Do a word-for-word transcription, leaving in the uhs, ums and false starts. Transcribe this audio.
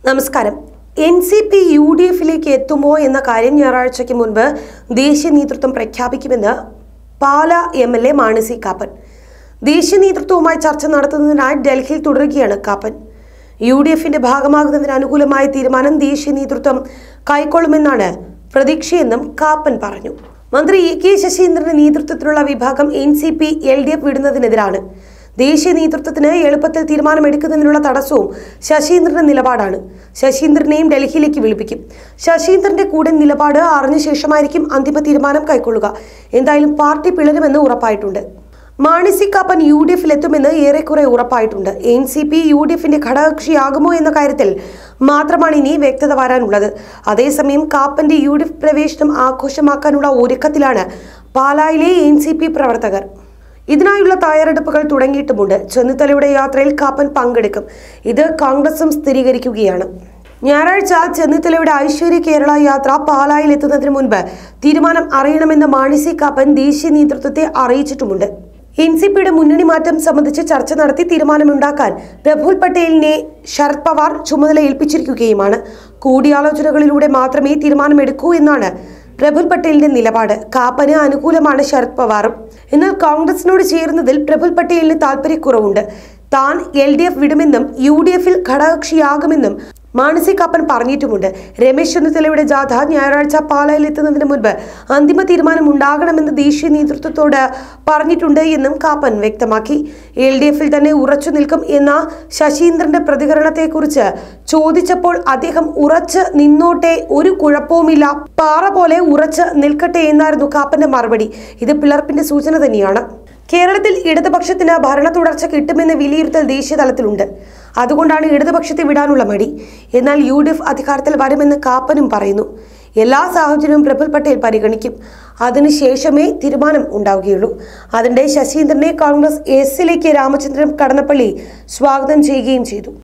നമസ്കാരം. N C P U D എഫിലേക്ക് എത്തുമോ എന്ന കാര്യം ഞായറാഴ്ചയ്ക്ക് മുൻപ് ദേശീയ നേതൃത്വം പ്രഖ്യാപിക്കുമെന്ന് Pala M L A Mani C Kappan. ദേശീയ നേതൃത്വവുമായി ചർച്ച നടത്തുന്നതിനായി ഡൽഹിയിൽ തുടരുകയാണ് കാപ്പൻ. യു ഡി എഫിന്റെ ഭാഗമാകുന്നതിന് അനുകൂലമായ തീരുമാനം ദേശീയ നേതൃത്വം കൈക്കൊള്ളുമെന്നാണ് പ്രതീക്ഷയെന്നും കാപ്പൻ പറഞ്ഞു. മന്ത്രി എ കെ ശശീന്ദ്രന്റെ നേതൃത്വത്തിലുള്ള വിഭാഗം N C P L D F വിടുന്നതിനെതിരാണ്. ദേശീയ നേതൃത്വത്തിന് എളുപ്പത്തിൽ തീരുമാനമെടുക്കുന്നതിനുള്ള തടസ്സവും ശശീന്ദ്രന്റെ നിലപാടാണ്. ശശീന്ദ്രനെയും ഡൽഹിയിലേക്ക് വിളിപ്പിക്കും. ശശീന്ദ്രന്റെ കൂടെ നിലപാട് അറിഞ്ഞ ശേഷമായിരിക്കും അന്തിമ തീരുമാനം കൈക്കൊള്ളുക. എന്തായാലും പാർട്ടി പിളരുമെന്ന് ഉറപ്പായിട്ടുണ്ട്. Mani C Kappan U D എഫിൽ എത്തുമെന്ന് ഏറെക്കുറെ ഉറപ്പായിട്ടുണ്ട്. N C P U D എഫിന്റെ ഘടകകക്ഷിയാകുമോ എന്ന കാര്യത്തിൽ മാത്രമാണ് ഇനി വ്യക്തത വരാനുള്ളത്. അതേസമയം കാപ്പന്റെ യു ഡി എഫ് പ്രവേശനം ആഘോഷമാക്കാനുള്ള ഒരുക്കത്തിലാണ് പാലായിലെ എൻ സി പി പ്രവർത്തകർ. ഇതിനായുള്ള തയ്യാറെടുപ്പുകൾ തുടങ്ങിയിട്ടുമുണ്ട്. ചെന്നിത്തലയുടെ യാത്രയിൽ കാപ്പൻ പങ്കെടുക്കും. ഇത് കോൺഗ്രസും സ്ഥിരീകരിക്കുകയാണ്. ഞായറാഴ്ച ചെന്നിത്തലയുടെ ഐശ്വര്യ കേരള യാത്ര പാലായിൽ എത്തുന്നതിന് മുൻപ് തീരുമാനം അറിയണമെന്ന് മാണി സി കാപ്പൻ ദേശീയ നേതൃത്വത്തെ അറിയിച്ചിട്ടുമുണ്ട്. എൻ സി പിയുടെ മുന്നണി മാറ്റം സംബന്ധിച്ച് ചർച്ച നടത്തി തീരുമാനമുണ്ടാക്കാൻ പ്രഫുൽ പട്ടേലിനെ ശരത് പവാർ ചുമതല ഏൽപ്പിച്ചിരിക്കുകയുമാണ്. കൂടിയാലോചനകളിലൂടെ മാത്രമേ തീരുമാനമെടുക്കൂ എന്നാണ് പ്രഫുൽ പട്ടേലിന്റെ നിലപാട്. കാപ്പന് അനുകൂലമാണ് ശരത് പവാറും. എന്നാൽ കോൺഗ്രസിനോട് ചേരുന്നതിൽ പ്രഫുൽ പട്ടേലിന് താല്പര്യക്കുറവുണ്ട്. താൻ എൽ ഡി എഫ് വിടുമെന്നും യു ഡി എഫിൽ ഘടകകക്ഷിയാകുമെന്നും മാണി സി കാപ്പൻ പറഞ്ഞിട്ടുമുണ്ട്. രമേശ് ചെന്നിത്തലയുടെ ജാഥ ഞായറാഴ്ച പാലായിൽ എത്തുന്നതിന് മുൻപ് അന്തിമ തീരുമാനം ഉണ്ടാകണമെന്ന് ദേശീയ നേതൃത്വത്തോട് പറഞ്ഞിട്ടുണ്ട് എന്നും കാപ്പൻ വ്യക്തമാക്കി. എൽ ഡി എഫിൽ തന്നെ ഉറച്ചു നിൽക്കും എന്ന ശശീന്ദ്രന്റെ പ്രതികരണത്തെക്കുറിച്ച് ചോദിച്ചപ്പോൾ അദ്ദേഹം ഉറച്ച് നിന്നോട്ടെ, ഒരു കുഴപ്പവുമില്ല, പാറ പോലെ ഉറച്ച് നിൽക്കട്ടെ എന്നായിരുന്നു കാപ്പന്റെ മറുപടി. ഇത് പിളർപ്പിന്റെ സൂചന തന്നെയാണ്. കേരളത്തിൽ ഇടതുപക്ഷത്തിന് ഭരണ തുടർച്ച കിട്ടുമെന്ന വിലയിരുത്തൽ ദേശീയ തലത്തിലുണ്ട്. അതുകൊണ്ടാണ് ഇടതുപക്ഷത്തെ വിടാനുള്ള മടി. എന്നാൽ യു ഡി എഫ് അധികാരത്തിൽ വരുമെന്ന് കാപ്പനും പറയുന്നു. എല്ലാ സാഹചര്യവും പ്രഫുൽ പട്ടേൽ പരിഗണിക്കും. അതിനുശേഷമേ തീരുമാനം ഉണ്ടാവുകയുള്ളൂ. അതിനിടെ ശശീന്ദ്രനെ കോൺഗ്രസ് എസിലേക്ക് രാമചന്ദ്രൻ കടന്നപ്പള്ളി സ്വാഗതം ചെയ്യുകയും ചെയ്തു.